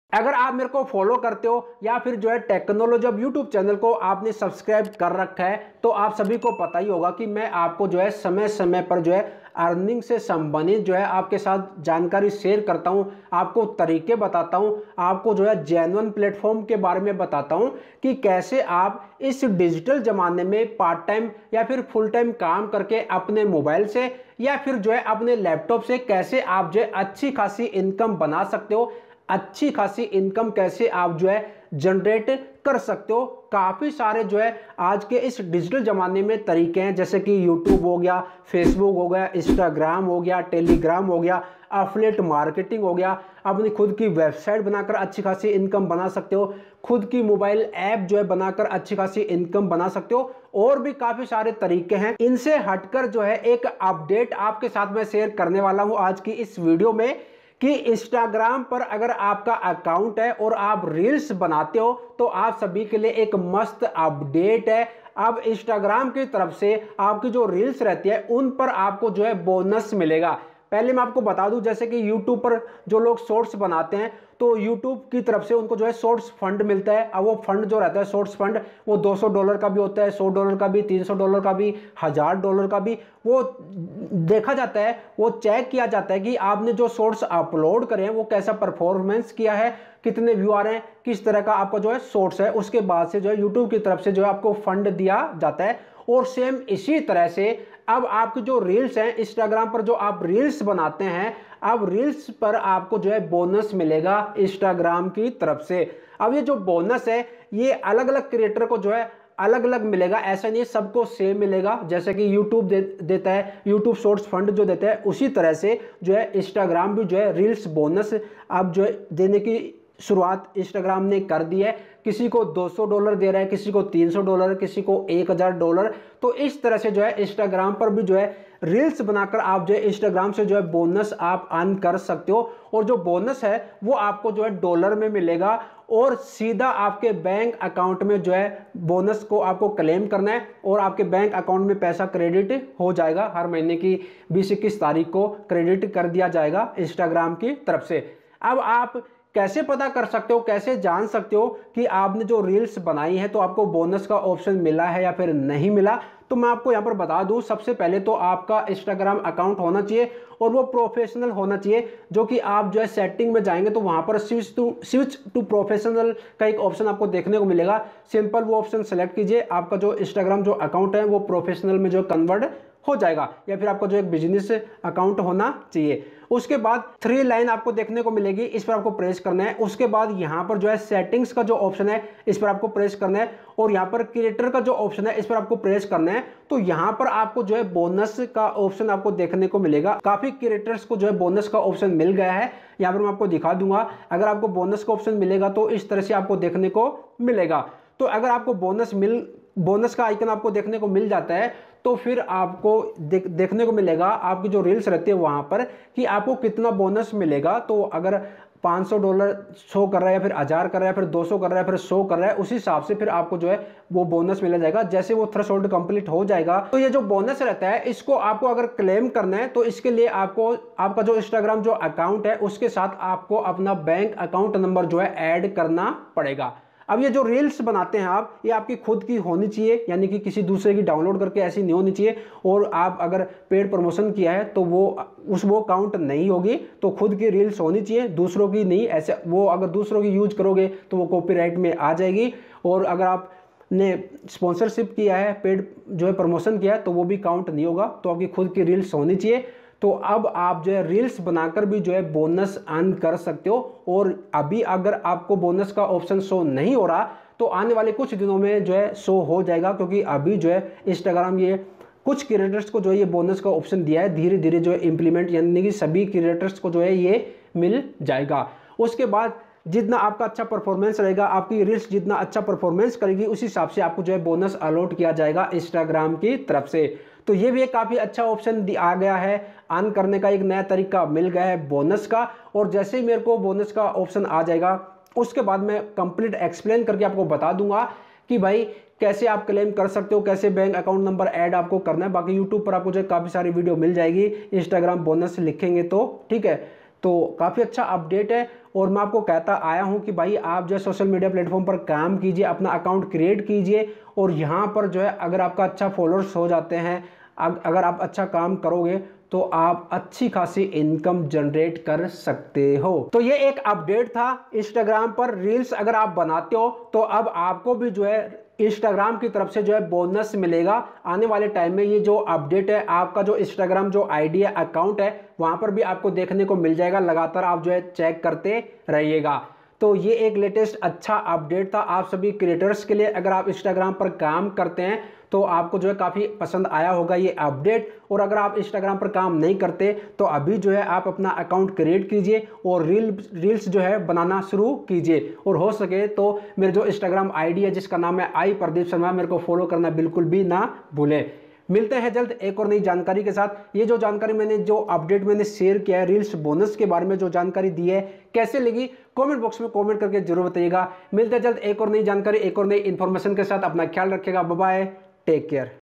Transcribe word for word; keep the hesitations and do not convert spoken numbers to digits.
अगर आप मेरे को फॉलो करते हो या फिर जो है टेक्नोलॉजी ऑफ यूट्यूब चैनल को आपने सब्सक्राइब कर रखा है तो आप सभी को पता ही होगा कि मैं आपको जो है समय समय पर जो है अर्निंग से संबंधित जो है आपके साथ जानकारी शेयर करता हूं, आपको तरीके बताता हूं, आपको जो है जेन्युइन प्लेटफॉर्म के बारे में बताता हूं कि कैसे आप इस डिजिटल जमाने में पार्ट टाइम या फिर फुल टाइम काम करके अपने मोबाइल से या फिर जो है अपने लैपटॉप से कैसे आप जो है अच्छी खासी इनकम बना सकते हो, अच्छी खासी इनकम कैसे आप जो है जनरेट कर सकते हो। काफी सारे जो है आज के इस डिजिटल जमाने में तरीके हैं, जैसे कि यूट्यूब हो गया, फेसबुक हो गया, इंस्टाग्राम हो गया, टेलीग्राम हो गया, एफिलिएट मार्केटिंग हो गया, अपनी खुद की वेबसाइट बनाकर अच्छी खासी इनकम बना सकते हो, खुद की मोबाइल ऐप जो है बनाकर अच्छी खासी इनकम बना सकते हो, और भी काफी सारे तरीके हैं। इनसे हटकर जो है एक अपडेट आपके साथ में शेयर करने वाला हूं आज की इस वीडियो में कि इंस्टाग्राम पर अगर आपका अकाउंट है और आप रील्स बनाते हो तो आप सभी के लिए एक मस्त अपडेट है। अब इंस्टाग्राम की तरफ से आपकी जो रील्स रहती है उन पर आपको जो है बोनस मिलेगा। पहले मैं आपको बता दूं, जैसे कि यूट्यूब पर जो लोग शॉर्ट्स बनाते हैं तो यूट्यूब की तरफ से उनको जो है शॉर्ट्स फंड मिलता है। अब वो फंड जो रहता है शॉर्ट्स फंड वो दो सौ डॉलर का भी होता है, सौ डॉलर का भी, तीन सौ डॉलर का भी, हजार डॉलर का भी। वो देखा जाता है, वो चेक किया जाता है कि आपने जो शॉर्ट्स अपलोड करे हैं वो कैसा परफॉर्मेंस किया है, कितने व्यू आ रहे हैं, किस तरह का आपका जो है शॉर्ट्स है। उसके बाद से जो है यूट्यूब की तरफ से जो है आपको फंड दिया जाता है। और सेम इसी तरह से अब आपकी जो रील्स हैं इंस्टाग्राम पर, जो आप रील्स बनाते हैं, अब रील्स पर आपको जो है बोनस मिलेगा इंस्टाग्राम की तरफ से। अब ये जो बोनस है ये अलग अलग क्रिएटर को जो है अलग अलग मिलेगा, ऐसा नहीं सबको सेम मिलेगा। जैसे कि यूट्यूब दे, देता है, यूट्यूब शॉर्ट्स फंड जो देता है, उसी तरह से जो है इंस्टाग्राम भी जो है रील्स बोनस अब जो है देने की शुरुआत इंस्टाग्राम ने कर दी है। किसी को दो सौ डॉलर दे रहा है, किसी को तीन सौ डॉलर, किसी को एक हज़ार डॉलर। तो इस तरह से जो है इंस्टाग्राम पर भी जो है रील्स बनाकर आप जो है इंस्टाग्राम से जो है बोनस आप अर्न कर सकते हो। और जो बोनस है वो आपको जो है डॉलर में मिलेगा और सीधा आपके बैंक अकाउंट में जो है बोनस को आपको क्लेम करना है और आपके बैंक अकाउंट में पैसा क्रेडिट हो जाएगा। हर महीने की बीस इक्कीस तारीख को क्रेडिट कर दिया जाएगा इंस्टाग्राम की तरफ से। अब आप कैसे पता कर सकते हो, कैसे जान सकते हो कि आपने जो रील्स बनाई है तो आपको बोनस का ऑप्शन मिला है या फिर नहीं मिला? तो मैं आपको यहां पर बता दूं, सबसे पहले तो आपका इंस्टाग्राम अकाउंट होना चाहिए और वो प्रोफेशनल होना चाहिए, जो कि आप जो है सेटिंग में जाएंगे तो वहां पर switch to switch to professional का एक ऑप्शन आपको देखने को मिलेगा। सिंपल वो ऑप्शन सेलेक्ट कीजिए, आपका जो इंस्टाग्राम जो अकाउंट है वो प्रोफेशनल में जो कन्वर्ट हो जाएगा, या फिर आपका जो एक बिजनेस अकाउंट होना चाहिए। उसके बाद थ्री लाइन आपको देखने को मिलेगी, इस पर आपको प्रेस करना है। उसके बाद यहां पर जो है सेटिंग्स का जो ऑप्शन है इस पर आपको प्रेस करना है और यहां पर क्रिएटर का जो ऑप्शन है इस पर आपको प्रेस करना है। तो यहां पर आपको जो है बोनस का ऑप्शन आपको देखने को मिलेगा। काफी क्रिएटर्स को जो है बोनस का ऑप्शन मिल गया है, यहां पर मैं आपको दिखा दूंगा। अगर आपको बोनस का ऑप्शन मिलेगा तो इस तरह से आपको देखने को मिलेगा। तो अगर आपको बोनस मिल बोनस का आइकन आपको देखने को मिल जाता है तो फिर आपको देख, देखने को मिलेगा आपकी जो रील्स रहती है वहां पर कि आपको कितना बोनस मिलेगा। तो अगर पाँच सौ डॉलर शो कर रहा है या फिर हजार कर रहा है, फिर दो सौ कर रहा है, फिर सौ कर रहा है, उस हिसाब से फिर आपको जो है वो बोनस मिला जाएगा। जैसे वो थ्रेशोल्ड कंप्लीट हो जाएगा तो ये जो बोनस रहता है इसको आपको अगर क्लेम करना है तो इसके लिए आपको आपका जो इंस्टाग्राम जो अकाउंट है उसके साथ आपको अपना बैंक अकाउंट नंबर जो है ऐड करना पड़ेगा। अब ये जो रील्स बनाते हैं आप, ये आपकी खुद की होनी चाहिए, यानी कि किसी दूसरे की डाउनलोड करके ऐसी नहीं होनी चाहिए। और आप अगर पेड प्रमोशन किया है तो वो उस वो काउंट नहीं होगी। तो खुद की रील्स होनी चाहिए, दूसरों की नहीं। ऐसे वो अगर दूसरों की यूज करोगे तो वो कॉपीराइट में आ जाएगी। और अगर आप ने स्पॉन्सरशिप किया है, पेड जो है प्रमोशन किया है, तो वो भी काउंट नहीं होगा। तो आपकी खुद की रील्स होनी चाहिए। तो अब आप जो है रील्स बनाकर भी जो है बोनस अर्न कर सकते हो। और अभी अगर आपको बोनस का ऑप्शन शो नहीं हो रहा तो आने वाले कुछ दिनों में जो है शो हो जाएगा, क्योंकि अभी जो है इंस्टाग्राम ये कुछ क्रिएटर्स को जो है ये बोनस का ऑप्शन दिया है। धीरे धीरे जो है इंप्लीमेंट, यानी कि सभी क्रिएटर्स को जो है ये मिल जाएगा। उसके बाद जितना आपका अच्छा परफॉर्मेंस रहेगा, आपकी रील्स जितना अच्छा परफॉर्मेंस करेगी, उस हिसाब से आपको जो है बोनस अलॉट किया जाएगा इंस्टाग्राम की तरफ से। तो ये भी एक काफ़ी अच्छा ऑप्शन आ गया है, अर्न करने का एक नया तरीका मिल गया है बोनस का। और जैसे ही मेरे को बोनस का ऑप्शन आ जाएगा उसके बाद मैं कंप्लीट एक्सप्लेन करके आपको बता दूंगा कि भाई कैसे आप क्लेम कर सकते हो, कैसे बैंक अकाउंट नंबर ऐड आपको करना है। बाकी यूट्यूब पर आपको जो काफ़ी सारी वीडियो मिल जाएगी, इंस्टाग्राम बोनस लिखेंगे तो, ठीक है। तो काफ़ी अच्छा अपडेट है। और मैं आपको कहता आया हूं कि भाई आप जो है सोशल मीडिया प्लेटफॉर्म पर काम कीजिए, अपना अकाउंट क्रिएट कीजिए, और यहाँ पर जो है अगर आपका अच्छा फॉलोअर्स हो जाते हैं, अगर आप अच्छा काम करोगे तो आप अच्छी खासी इनकम जनरेट कर सकते हो। तो ये एक अपडेट था इंस्टाग्राम पर। रील्स अगर आप बनाते हो तो अब आपको भी जो है इंस्टाग्राम की तरफ से जो है बोनस मिलेगा आने वाले टाइम में। ये जो अपडेट है, आपका जो इंस्टाग्राम जो आईडी है, अकाउंट है, वहां पर भी आपको देखने को मिल जाएगा। लगातार आप जो है चेक करते रहिएगा। तो ये एक लेटेस्ट अच्छा अपडेट था आप सभी क्रिएटर्स के लिए। अगर आप इंस्टाग्राम पर काम करते हैं तो आपको जो है काफ़ी पसंद आया होगा ये अपडेट। और अगर आप इंस्टाग्राम पर काम नहीं करते तो अभी जो है आप अपना अकाउंट क्रिएट कीजिए और रील रील्स जो है बनाना शुरू कीजिए। और हो सके तो मेरे जो इंस्टाग्राम आईडी है जिसका नाम है आई प्रदीप शर्मा, मेरे को फॉलो करना बिल्कुल भी ना भूलें। मिलते हैं जल्द एक और नई जानकारी के साथ। ये जो जानकारी मैंने जो अपडेट मैंने शेयर किया है रील्स बोनस के बारे में, जो जानकारी दी है, कैसे लगी कमेंट बॉक्स में कमेंट करके जरूर बताइएगा। मिलते हैं जल्द एक और नई जानकारी, एक और नई इंफॉर्मेशन के साथ। अपना ख्याल रखिएगा। Bye bye, take care.